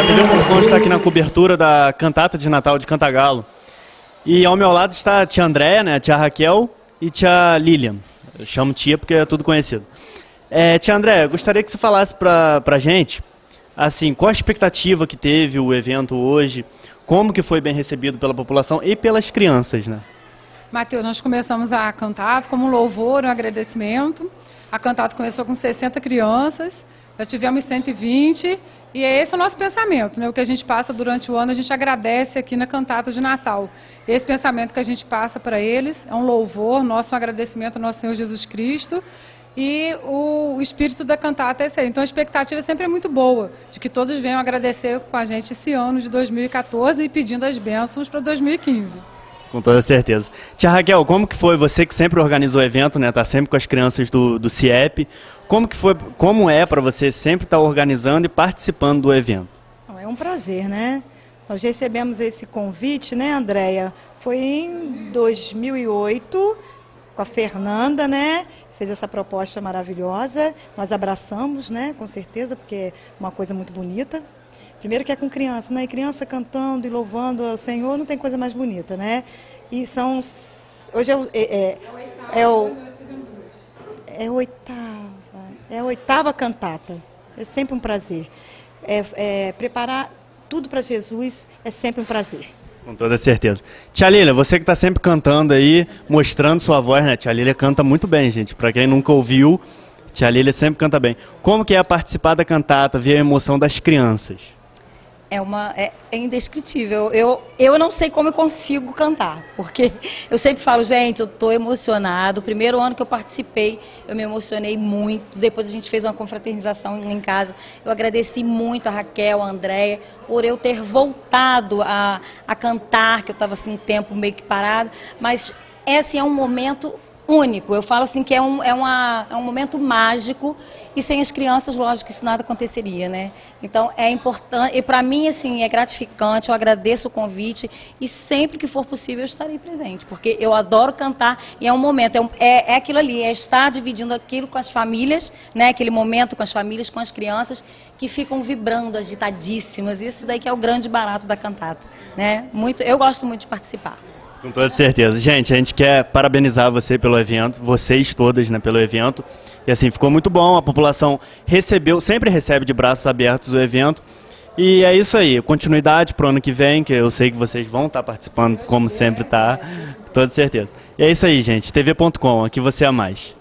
TV.com está aqui na cobertura da cantata de Natal de Cantagalo. E ao meu lado está a tia Andréia, né, a tia Raquel e tia Lilian. Eu chamo tia porque é tudo conhecido. Tia Andréia, gostaria que você falasse pra gente, assim, qual a expectativa que teve o evento hoje, como que foi bem recebido pela população e pelas crianças, né? Mateus, nós começamos a cantata como um louvor, um agradecimento. A cantata começou com 60 crianças, já tivemos 120, e esse é o nosso pensamento, né? O que a gente passa durante o ano, a gente agradece aqui na cantata de Natal. Esse pensamento que a gente passa para eles é um louvor, um agradecimento ao nosso Senhor Jesus Cristo, e o espírito da cantata é esse aí. Então a expectativa sempre é muito boa, de que todos venham agradecer com a gente esse ano de 2014 e pedindo as bênçãos para 2015. Com toda certeza. Tia Raquel, como que foi? Você que sempre organizou o evento, né? Tá sempre com as crianças do CIEP. Como é para você sempre estar organizando e participando do evento? É um prazer, né? Nós recebemos esse convite, né, Andréia? Foi em 2008, com a Fernanda, né? Fez essa proposta maravilhosa. Nós abraçamos, né? Com certeza, porque é uma coisa muito bonita. Primeiro que é com criança, né? E criança cantando e louvando ao Senhor, não tem coisa mais bonita, né? E são... Hoje é a oitava cantata. É sempre um prazer. Preparar tudo para Jesus é sempre um prazer. Com toda certeza. Tia Lília, você que está sempre cantando aí, mostrando sua voz, né? Tia Lília canta muito bem, gente. Para quem nunca ouviu, Tia Lília sempre canta bem. Como que é participar da cantata, ver a emoção das crianças? É indescritível. Eu não sei como eu consigo cantar, porque eu sempre falo, gente, eu estou emocionado. O primeiro ano que eu participei, eu me emocionei muito. Depois a gente fez uma confraternização em casa. Eu agradeci muito a Raquel, a Andréia, por eu ter voltado a cantar, que eu estava assim um tempo meio que parada. Mas esse é um momento único. Eu falo assim que é um momento mágico, e sem as crianças, lógico, que isso nada aconteceria, né? Então é importante, e para mim assim é gratificante. Eu agradeço o convite e sempre que for possível eu estarei presente, porque eu adoro cantar e é um momento, é aquilo ali, é estar dividindo aquilo com as famílias, né? Aquele momento com as famílias, com as crianças que ficam vibrando, agitadíssimas. Isso daí que é o grande barato da cantata, né? Eu gosto muito de participar. Com toda certeza. Gente, a gente quer parabenizar você pelo evento, vocês todas, né, pelo evento. E assim, ficou muito bom, a população sempre recebe de braços abertos o evento. E é isso aí, continuidade para o ano que vem, que eu sei que vocês vão estar participando, como sempre tá, com toda certeza. E é isso aí, gente, TV.com, aqui você é mais.